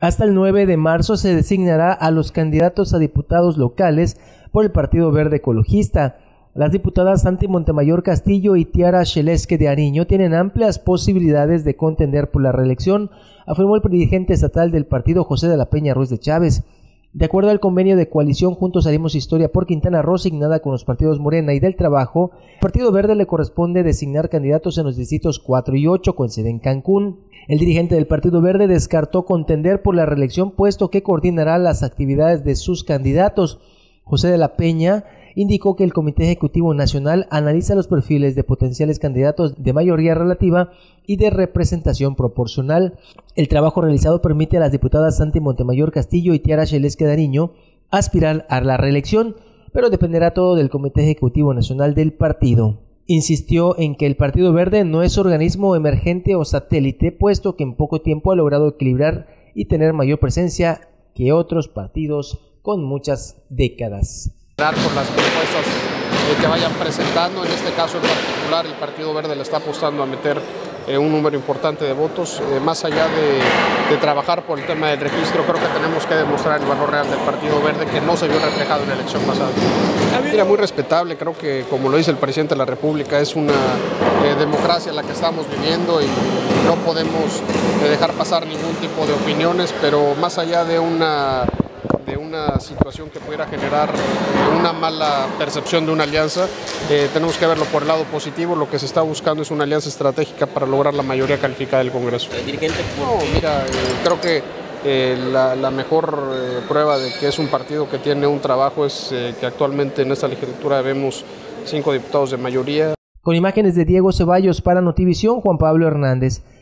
Hasta el 9 de marzo se designará a los candidatos a diputados locales por el Partido Verde Ecologista. Las diputadas Santi Montemayor Castillo y Tiara Xelesque de Ariño tienen amplias posibilidades de contender por la reelección, afirmó el dirigente estatal del partido, José de la Peña Ruiz de Chávez. De acuerdo al convenio de coalición Juntos Haremos Historia por Quintana Roo, signada con los partidos Morena y del Trabajo, al Partido Verde le corresponde designar candidatos en los distritos 4 y 8 con sede en Cancún. El dirigente del Partido Verde descartó contender por la reelección, puesto que coordinará las actividades de sus candidatos. José de la Peña indicó que el Comité Ejecutivo Nacional analiza los perfiles de potenciales candidatos de mayoría relativa y de representación proporcional. El trabajo realizado permite a las diputadas Santi Montemayor Castillo y Tiara Xelesque de Ariño aspirar a la reelección, pero dependerá todo del Comité Ejecutivo Nacional del partido. Insistió en que el Partido Verde no es organismo emergente o satélite, puesto que en poco tiempo ha logrado equilibrar y tener mayor presencia que otros partidos con muchas décadas. Por las propuestas que vayan presentando, en este caso en particular el Partido Verde le está apostando a meter un número importante de votos. Más allá de trabajar por el tema del registro, creo que tenemos que demostrar el valor real del Partido Verde, que no se vio reflejado en la elección pasada. Era muy respetable, creo que, como lo dice el presidente de la República, es una democracia la que estamos viviendo y no podemos dejar pasar ningún tipo de opiniones, pero más allá de una situación que pudiera generar una mala percepción de una alianza, tenemos que verlo por el lado positivo. Lo que se está buscando es una alianza estratégica para lograr la mayoría calificada del Congreso. Creo que la mejor prueba de que es un partido que tiene un trabajo es que actualmente en esta legislatura vemos 5 diputados de mayoría. Con imágenes de Diego Ceballos para Notivisión, Juan Pablo Hernández.